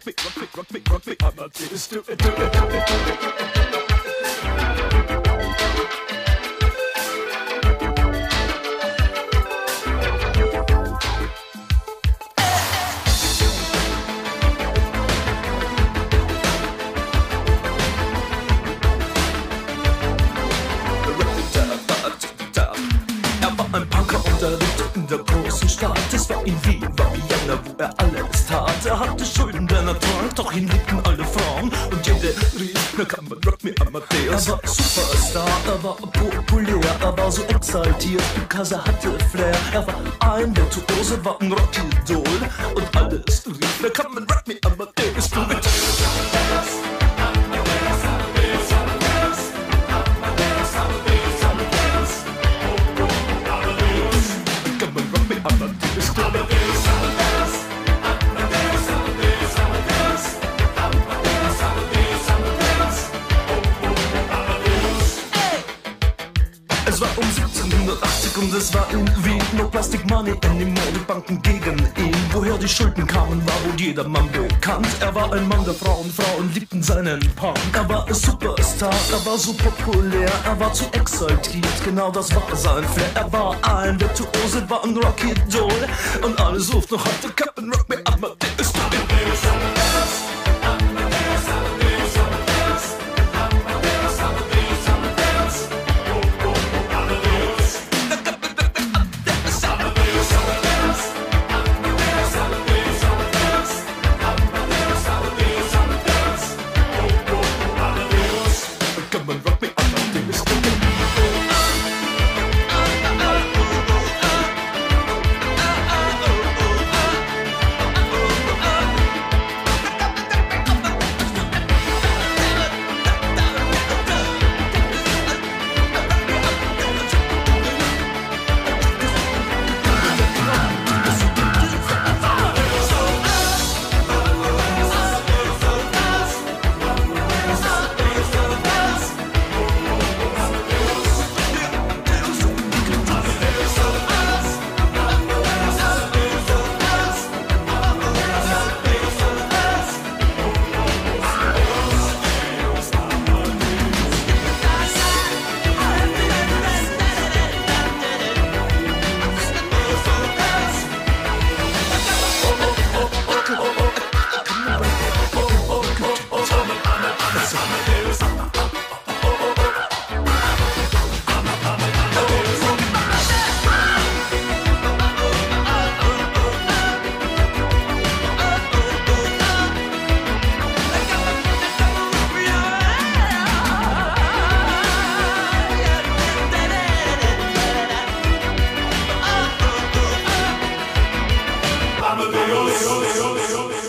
rock me, Amadeus, do it, do it. Ein Punker unterrichtete in der großen Stadt. Es war in Wien, war Vienna, wo er alles tat. Er hatte Schulden, denn er trank, doch ihn liebten alle Frauen. Und jede rief, na kann man rock me Amadeus. Er war Superstar, er war populär, er war so exaltiert, because er hatte Flair. Er war ein Virtuose, war ein Rockidol. Und alles rief, na kann man rock me Amadeus. Du mit Es war um 1780 und es war in Wien. No Plastic Money anymore, die Banken gegen ihn. Woher die Schulden kamen, war wohl jedermann bekannt. Er war ein Mann der Frauen, Frauen liebten seinen Punk. Er war ein Superstar, er war so populär, er war zu exaltiert, genau das war sein Flair. Er war ein Virtuose, war ein Rockidol. Und alle suchten noch heute Captain Rock me Amadeus. Amadeus.